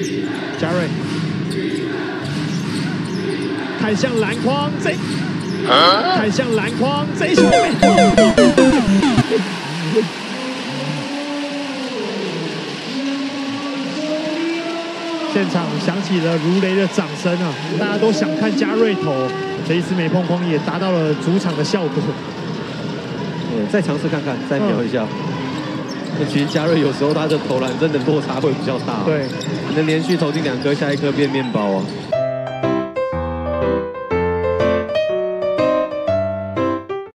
嘉瑞看向篮筐，看向篮筐，这一球没现场响起了如雷的掌声啊！大家都想看嘉瑞投，这一次没碰框也达到了主场的效果。 再尝试看看，再瞄一下。其实嘉瑞有时候他的投篮真的落差会比较大， 对， 能连续投进2颗，下一颗变面包啊。